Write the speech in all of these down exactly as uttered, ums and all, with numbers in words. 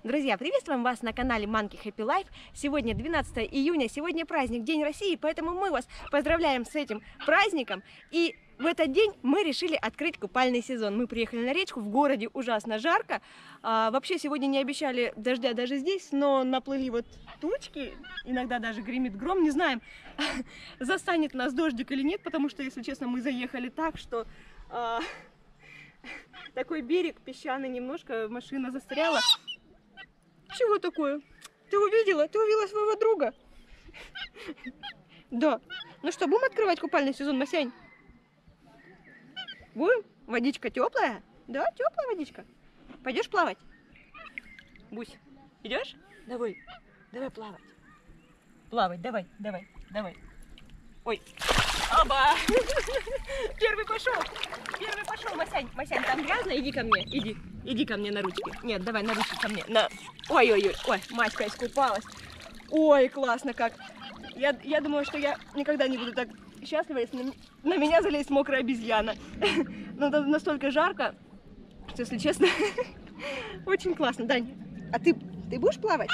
Друзья, приветствуем вас на канале Monkey Happy Life. Сегодня двенадцатое июня, сегодня праздник, День России, поэтому мы вас поздравляем с этим праздником. И в этот день мы решили открыть купальный сезон. Мы приехали на речку, в городе ужасно жарко. А, вообще сегодня не обещали дождя даже здесь, но наплыли вот тучки, иногда даже гремит гром. Не знаем, застанет нас дождик или нет, потому что, если честно, мы заехали так, что... А, такой берег песчаный, немножко машина застряла. Чего такое? Ты увидела? Ты увидела своего друга? Да. Ну что, будем открывать купальный сезон, Масянь? Будем? Водичка теплая? Да, теплая водичка. Пойдешь плавать? Бусь, идешь? Давай, давай плавать. Плавать, давай, давай, давай. Ой. Оба! Первый пошел! Первый пошел, Масянь. Масянь, там грязно? Иди ко мне. Иди. Иди ко мне на ручки. Нет, давай на ручки ко мне. На. Ой-ой-ой. Ой, Маська искупалась. Ой, классно как. Я, я думала, что я никогда не буду так счастлива, если на, на меня залезет мокрая обезьяна. Но это настолько жарко, что, если честно, очень классно. Дань, а ты, ты будешь плавать?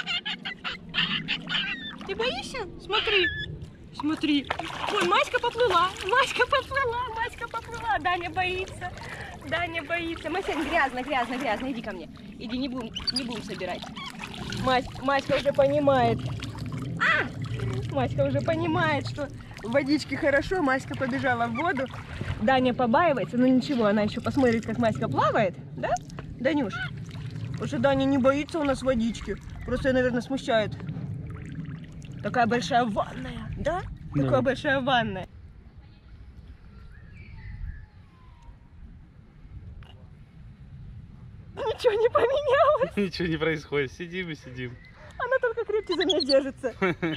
Ты боишься? Смотри. Смотри. Ой, Маська поплыла. Маська поплыла. Маська поплыла. Даня боится. Даня боится. Масянь, грязно, грязно, грязно. Иди ко мне. Иди, не будем, не будем собирать. Мась, Маська уже понимает. А! Маська уже понимает, что в водичке хорошо. Маська побежала в воду. Даня побаивается. Но ничего, она еще посмотрит, как Маська плавает. Да? Данюш? Потому что Даня не боится у нас водички. Просто, наверное, смущает. Такая большая ванная, да? Да. Такая большая ванная. Ничего не поменялось. Ничего не происходит. Сидим и сидим. Она только крепче за меня держится.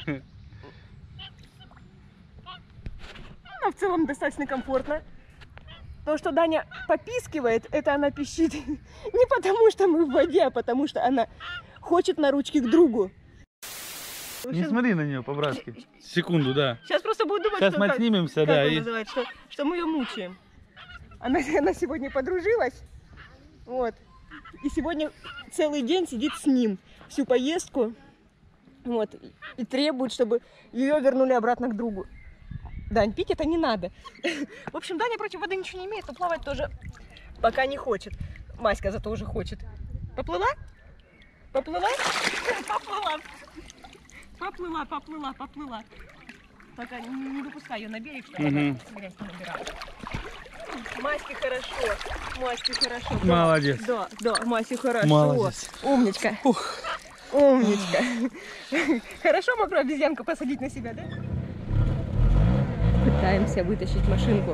Но в целом достаточно комфортно. То, что Даня попискивает, это она пищит не потому, что мы в воде, а потому что она хочет на ручки к другу. Не сейчас... смотри на нее по-братски. Секунду, да. Сейчас просто буду думать, сейчас что, мы как, отснимемся, как да. он И... называет, что, что мы ее мучаем. Она, она сегодня подружилась. Вот. И сегодня целый день сидит с ним. Всю поездку. Вот. И требует, чтобы ее вернули обратно к другу. Дань, пить это не надо. В общем, Даня против воды ничего не имеет, но плавать тоже пока не хочет. Маська зато уже хочет. Поплыла? Поплыла? Поплыла. Поплыла, поплыла, поплыла. Только не, не выпускай ее на берег, чтобы угу. она грязь не набирала. Маське хорошо. Маське хорошо. Молодец. Да, да, Маське хорошо. Молодец. Умничка. Ух. Умничка. Хорошо мокраю обезьянку посадить на себя, да? Пытаемся вытащить машинку.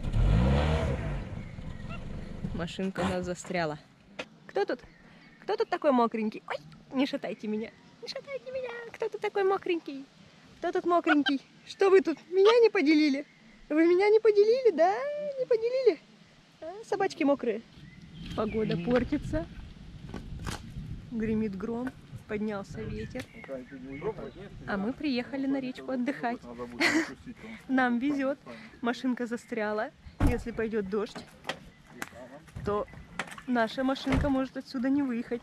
Машинка у нас застряла. Кто тут? Кто тут такой мокренький? Ой, не шатайте меня. Не шатайте меня. Кто тут такой мокренький? Кто тут мокренький? Что вы тут? Меня не поделили? Вы меня не поделили, да? Не поделили? А, собачки мокрые. Погода портится. Гремит гром. Поднялся ветер. А мы приехали на речку отдыхать. Нам везет. Машинка застряла. Если пойдет дождь, то наша машинка может отсюда не выехать.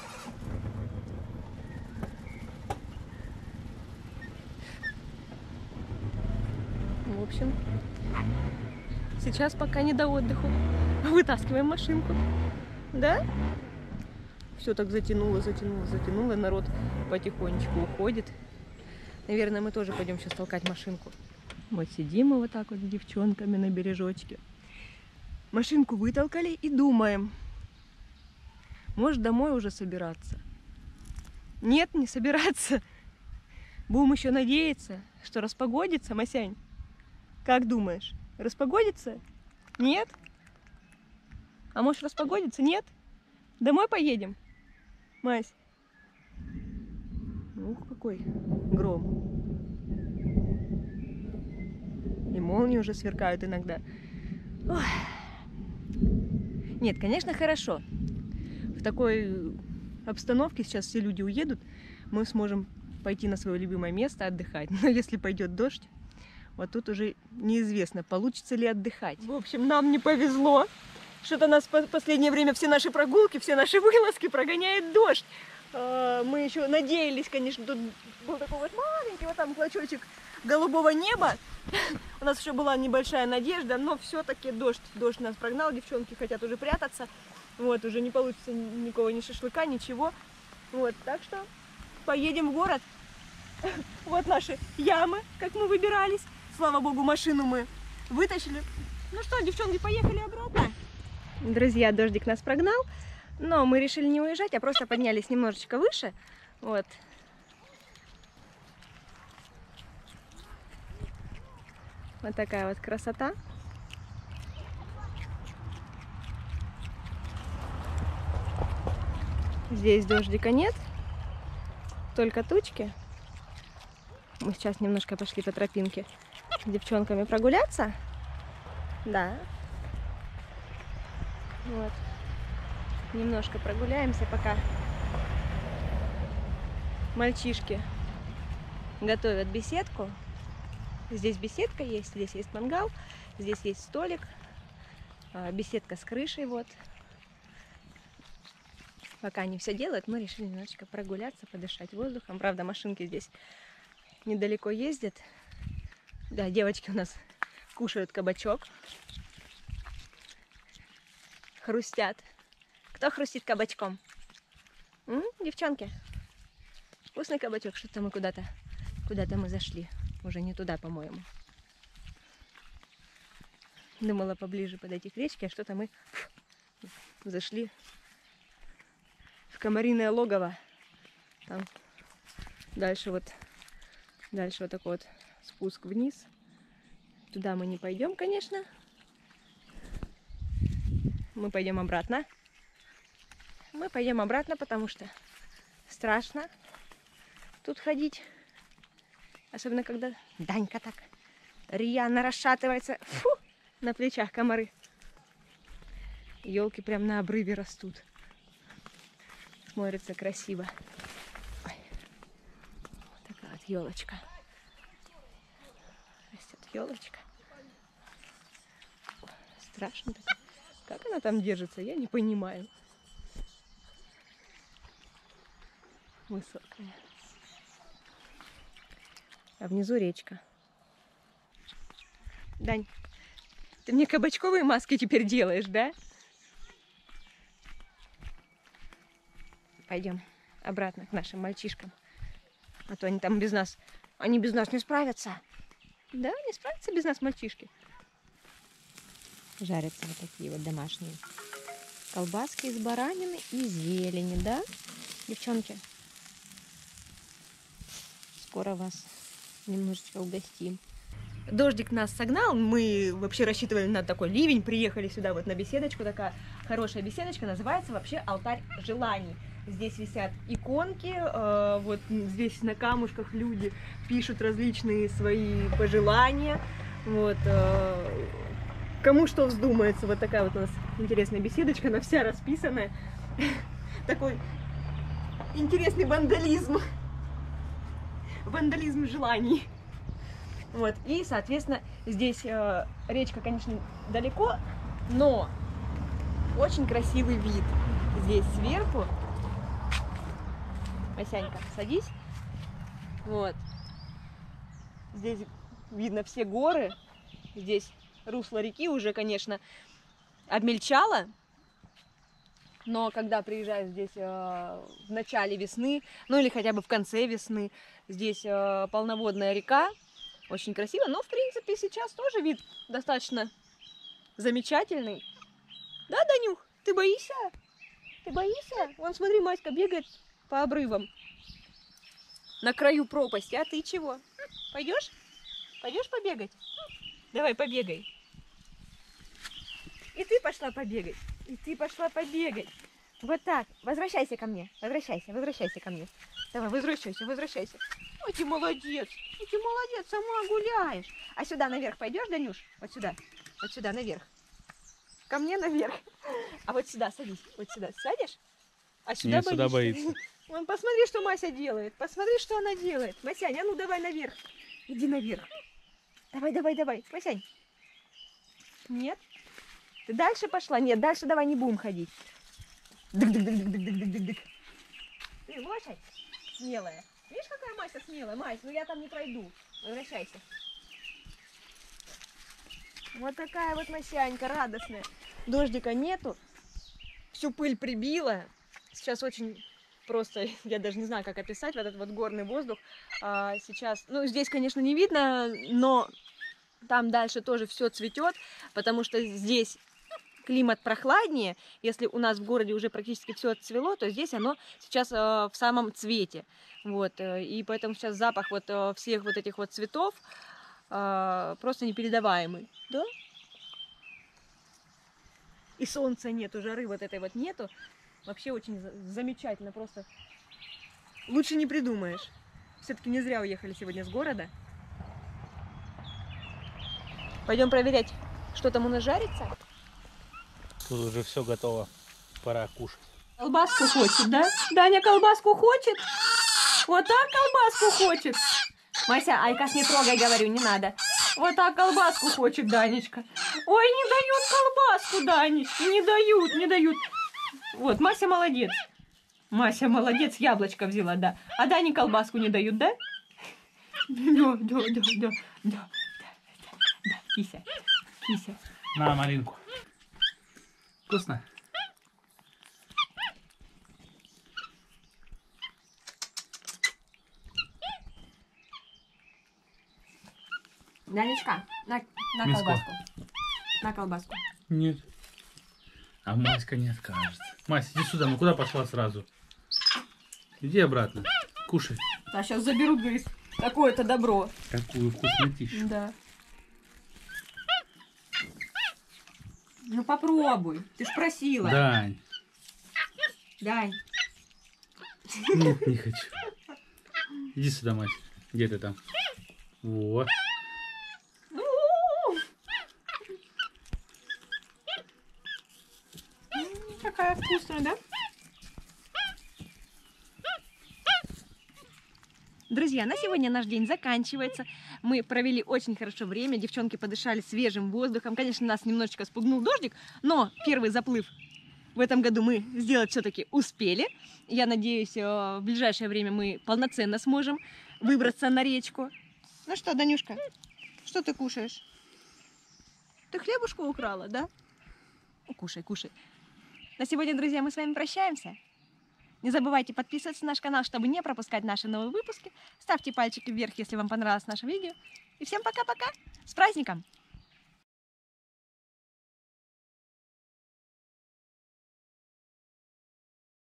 В общем, сейчас пока не до отдыха. Вытаскиваем машинку. Да? Все так затянуло, затянуло, затянуло. Народ потихонечку уходит. Наверное, мы тоже пойдем сейчас толкать машинку. Вот сидим мы вот так вот с девчонками на бережочке. Машинку вытолкали и думаем. Может, домой уже собираться? Нет, не собираться. Будем еще надеяться, что распогодится, Масянь. Как думаешь, распогодится? Нет? А может, распогодится? Нет? Домой поедем? Мась? Ух, какой гром. И молнии уже сверкают иногда. Ой. Нет, конечно, хорошо. В такой обстановке сейчас все люди уедут, мы сможем пойти на свое любимое место отдыхать. Но если пойдет дождь, вот тут уже неизвестно, получится ли отдыхать. В общем, нам не повезло. Что-то нас в последнее время все наши прогулки, все наши вылазки прогоняет дождь. Мы еще надеялись, конечно, тут был такой вот маленький вот там клочочек голубого неба. У нас еще была небольшая надежда, но все-таки дождь, дождь нас прогнал, девчонки хотят уже прятаться. Вот, уже не получится никакого ни шашлыка, ничего. Вот, так что поедем в город. Вот наши ямы, как мы выбирались. Слава богу, машину мы вытащили. Ну что, девчонки, поехали обратно. Друзья, дождик нас прогнал, но мы решили не уезжать, а просто поднялись немножечко выше. Вот. Вот такая вот красота. Здесь дождика нет, только тучки. Мы сейчас немножко пошли по тропинке с девчонками прогуляться. Да. Вот. Немножко прогуляемся, пока мальчишки готовят беседку. Здесь беседка есть, здесь есть мангал, здесь есть столик, беседка с крышей, вот. Пока они все делают, мы решили немножечко прогуляться, подышать воздухом. Правда, машинки здесь недалеко ездят. Да, девочки у нас кушают кабачок. Хрустят. Кто хрустит кабачком? М, девчонки? Вкусный кабачок. Что-то мы куда-то, куда-то мы зашли. Уже не туда, по-моему. Думала поближе подойти к речке, а что-то мы зашли в комариное логово. Там дальше вот, дальше вот такой вот спуск вниз. Туда мы не пойдем, конечно. Мы пойдем обратно. Мы пойдем обратно, потому что страшно тут ходить. Особенно, когда Данька так рьяно расшатывается. Фу, на плечах комары. Елки прям на обрыве растут. Смотрится красиво. Ой. Вот такая вот елочка. Растет елочка. Страшно. Как она там держится, я не понимаю. Высокая. А внизу речка. Дань, ты мне кабачковые маски теперь делаешь, да? Пойдем обратно к нашим мальчишкам. А то они там без нас, они без нас не справятся. Да, не справятся без нас мальчишки. Жарятся вот такие вот домашние колбаски из баранины и зелени, да, девчонки? Скоро вас немножечко угостим. Дождик нас согнал, мы вообще рассчитывали на такой ливень, приехали сюда вот на беседочку, такая хорошая беседочка, называется вообще «Алтарь желаний». Здесь висят иконки, э, вот здесь на камушках люди пишут различные свои пожелания, вот. Э, Кому что вздумается, вот такая вот у нас интересная беседочка, она вся расписанная. Такой интересный вандализм. Вандализм желаний. Вот, и, соответственно, здесь э, речка, конечно, далеко, но очень красивый вид. Здесь сверху. Масянька, садись. Вот. Здесь видно все горы. Здесь русло реки уже, конечно, обмельчало, но когда приезжаешь здесь э, в начале весны, ну или хотя бы в конце весны, здесь э, полноводная река, очень красиво, но в принципе сейчас тоже вид достаточно замечательный. Да, Данюх, ты боишься? Ты боишься? Вон, смотри, Маська бегает по обрывам на краю пропасти, а ты чего? Пойдешь? Пойдешь побегать? Давай, побегай. И ты пошла побегать. И ты пошла побегать. Вот так. Возвращайся ко мне. Возвращайся, возвращайся ко мне. Давай, возвращайся, возвращайся. Ой, ты молодец. Ой, ты молодец, сама гуляешь. А сюда наверх пойдешь, Данюш? Вот сюда. Вот сюда наверх. Ко мне наверх. А вот сюда садись. Вот сюда сядешь? А сюда Нет, сюда боится. Вон, посмотри, что Мася делает. Посмотри, что она делает. Масянь, а ну давай наверх. Иди наверх. Давай, давай, давай. Масянь. Нет? Ты дальше пошла? Нет, дальше давай не будем ходить. Дык-дык-дык-дык-дык-дык-дык. Ты лошадь смелая. Видишь, какая Мася смелая? Мась, ну я там не пройду. Возвращайся. Вот такая вот Масянька радостная. Дождика нету. Всю пыль прибила. Сейчас очень просто, я даже не знаю, как описать, вот этот вот горный воздух. А, сейчас, ну здесь, конечно, не видно, но там дальше тоже все цветет, потому что здесь климат прохладнее. Если у нас в городе уже практически все отцвело, то здесь оно сейчас э, в самом цвете. Вот, э, и поэтому сейчас запах вот э, всех вот этих вот цветов э, просто непередаваемый. Да? И солнца нету, жары вот этой вот нету. Вообще очень замечательно, просто лучше не придумаешь. Все-таки не зря уехали сегодня с города. Пойдем проверять, что там у нас жарится. Тут уже все готово. Пора кушать. Колбаску хочет, да? Даня колбаску хочет? Вот так колбаску хочет. Мася, Айкас, не трогай, говорю, не надо. Вот так колбаску хочет Данечка. Ой, не дают колбаску, Данечка, не дают, не дают. Вот, Мася молодец. Мася молодец, яблочко взяла, да. А Дане колбаску не дают, да? Да, да, да, да, да, да, кися, кися. На, малинку. Вкусно? Данечка, на, на Миску. колбаску. На колбаску. Нет. А Маська не откажется. Мась, иди сюда, ну куда пошла сразу? Иди обратно. Кушай. А сейчас заберут, говорит, какое-то добро. Какую вкуснотищу. Да. Ну попробуй. Ты ж просила. Дань. Дань. Нет, не хочу. Иди сюда, мать. Где ты там? Вот. Какая вкусная, да? Друзья, на сегодня наш день заканчивается. Мы провели очень хорошо время, девчонки подышали свежим воздухом. Конечно, нас немножечко спугнул дождик, но первый заплыв в этом году мы сделать все-таки успели. Я надеюсь, в ближайшее время мы полноценно сможем выбраться на речку. Ну что, Данюшка, что ты кушаешь? Ты хлебушку украла, да? Ну, кушай, кушай. На сегодня, друзья, мы с вами прощаемся. Не забывайте подписываться на наш канал, чтобы не пропускать наши новые выпуски. Ставьте пальчики вверх, если вам понравилось наше видео. И всем пока-пока. С праздником!